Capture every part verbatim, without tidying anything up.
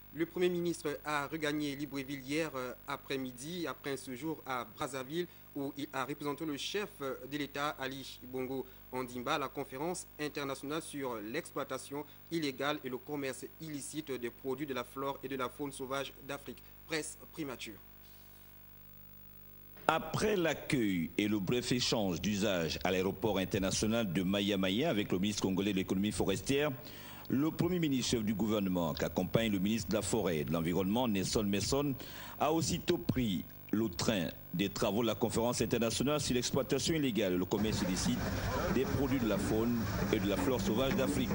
Le Premier ministre a regagné Libreville hier après-midi, après un séjour à Brazzaville, où il a représenté le chef de l'État, Ali Bongo Ondimba, à la conférence internationale sur l'exploitation illégale et le commerce illicite des produits de la flore et de la faune sauvage d'Afrique. Presse primature. Après l'accueil et le bref échange d'usage à l'aéroport international de Maya-Maya avec le ministre congolais de l'économie forestière, le Premier ministre chef du gouvernement, qui accompagne le ministre de la Forêt et de l'Environnement, Nelson Messon, a aussitôt pris le train des travaux de la conférence internationale sur l'exploitation illégale et le commerce illicite des produits de la faune et de la flore sauvage d'Afrique.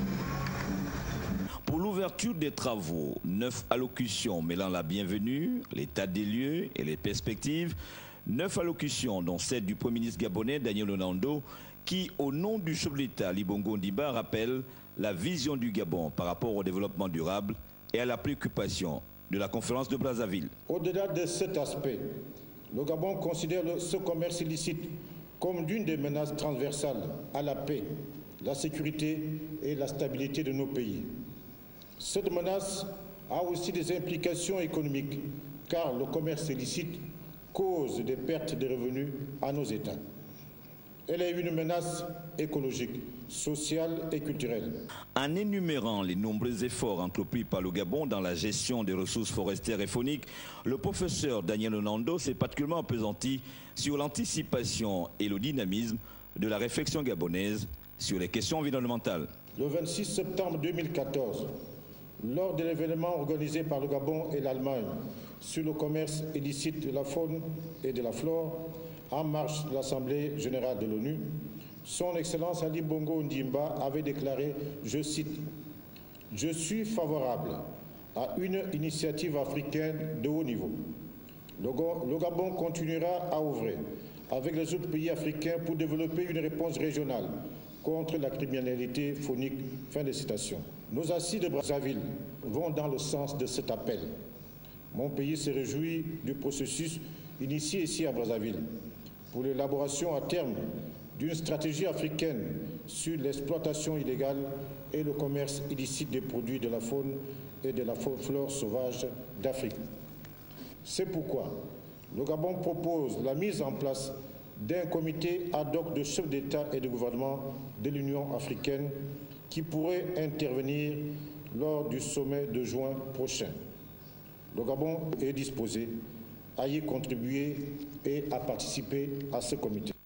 Pour l'ouverture des travaux, neuf allocutions mêlant la bienvenue, l'état des lieux et les perspectives, neuf allocutions dont celle du Premier ministre gabonais Daniel Onando, qui, au nom du chef de l'État, Ali Bongo Ondimba, rappelle la vision du Gabon par rapport au développement durable et à la préoccupation de la conférence de Brazzaville. Au-delà de cet aspect, le Gabon considère ce commerce illicite comme l'une des menaces transversales à la paix, la sécurité et la stabilité de nos pays. Cette menace a aussi des implications économiques, car le commerce illicite cause des pertes de revenus à nos États. Elle est une menace écologique, sociale et culturelle. En énumérant les nombreux efforts entrepris par le Gabon dans la gestion des ressources forestières et fauniques, le professeur Daniel Onando s'est particulièrement appesanti sur l'anticipation et le dynamisme de la réflexion gabonaise sur les questions environnementales. Le vingt-six septembre deux mille quatorze, lors de l'événement organisé par le Gabon et l'Allemagne sur le commerce illicite de la faune et de la flore, en marche de l'Assemblée générale de l'ONU, son Excellence Ali Bongo Ondimba avait déclaré, je cite, « Je suis favorable à une initiative africaine de haut niveau. Le Gabon continuera à œuvrer avec les autres pays africains pour développer une réponse régionale contre la criminalité faunique. » Fin de citation. Nos assises de Brazzaville vont dans le sens de cet appel. Mon pays se réjouit du processus initié ici à Brazzaville pour l'élaboration à terme d'une stratégie africaine sur l'exploitation illégale et le commerce illicite des produits de la faune et de la flore sauvage d'Afrique. C'est pourquoi le Gabon propose la mise en place d'un comité ad hoc de chefs d'État et de gouvernement de l'Union africaine qui pourrait intervenir lors du sommet de juin prochain. Le Gabon est disposé à y contribuer et à participer à ce comité.